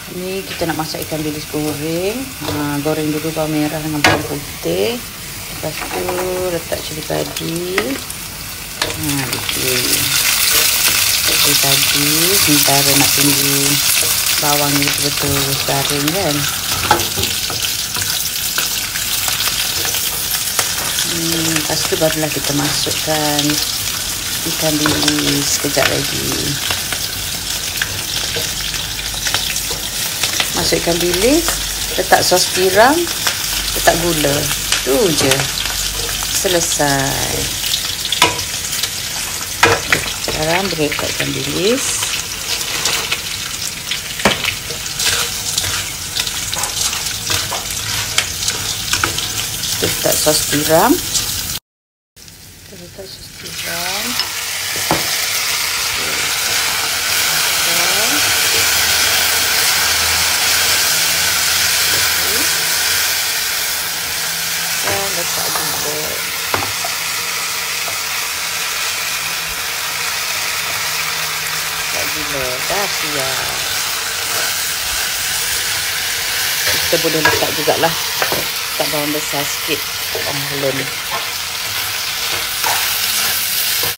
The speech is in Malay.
Ini kita nak masak ikan bilis goreng. Goreng dulu bawang merah dengan bawang putih. Lepas tu letak cili padi. Cili padi sementara nak tunggu bawang ni betul-betul garing kan. Lepas tu barulah kita masukkan ikan bilis sekejap lagi. Masuk ikan bilis, letak sos tiram, letak gula. Tu je. Selesai. Sekarang beri letak ikan bilis. Letak sos tiram. Letak sos tiram. Letak gula. Letak gula. Dah siap. Kita boleh letak jugalah. Letak bawang besar sikit. Bawang halum.